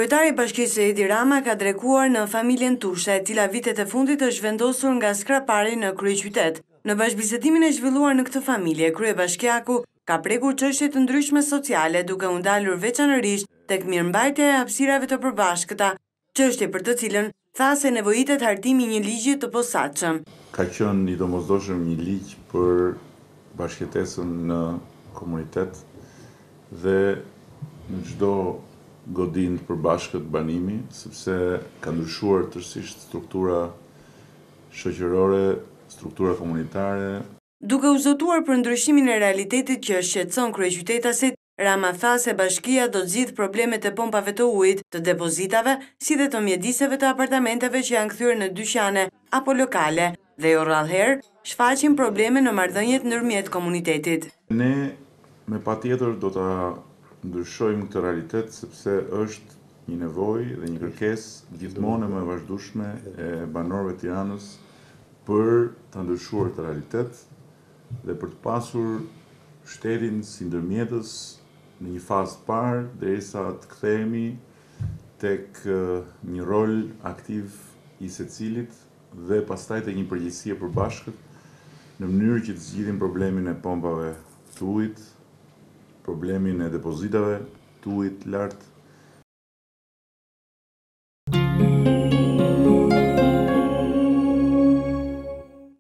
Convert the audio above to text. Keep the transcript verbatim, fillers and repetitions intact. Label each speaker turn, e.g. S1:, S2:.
S1: Kryetari i Bashkisë Edi Rama ka drekuar në familjen Tusha, e cila vitet e fundit është vendosur nga skrapari në kryeqytet. Në bashkëbisedimin e zhvilluar në këtë familje, kryebashkiaku ka prekur çështje të ndryshme sociale, duke u ndalur veçanërisht tek mirëmbajtja e hapësirave të përbashkëta, çështje për të cilën tha se nevojitet hartimi i një ligji të posaçëm.
S2: Ka qenë i domosdoshëm një ligj për bashkëtesën në komunitet dhe në çdo godin të përbashkët banimi, sepse ka ndryshuar tërësisht struktura shoqërore, struktura komunitare.
S1: Duke u zotuar për ndryshimin e realitetit që shqetëson kryeqytetasit, Rama tha se bashkia do të zgjidhë problemet e pompave të ujit, të depozitave, si dhe të mjediseve të apartamenteve që janë kthyer në dyqane apo lokale dhe jo rrallëherë shfaqin probleme në marrëdhëniet ndërmjet komunitetit.
S2: Ne me patjetër do ta ndryshojmë këtë realitet sepse është një nevojë dhe një kërkesë gjithmonë më e vazhdueshme e banorëve të Tiranës për të ndryshuar këtë realitet dhe për të pasur shtetin si ndërmjetës në një fazë të parë derisa të kthehemi tek një rol aktiv i secilit dhe pastaj tek një përgjegjësi e përbashkët në mënyrë që të zgjidhim problemin e pompave të ujit, problemin e depozitave të ujit lart,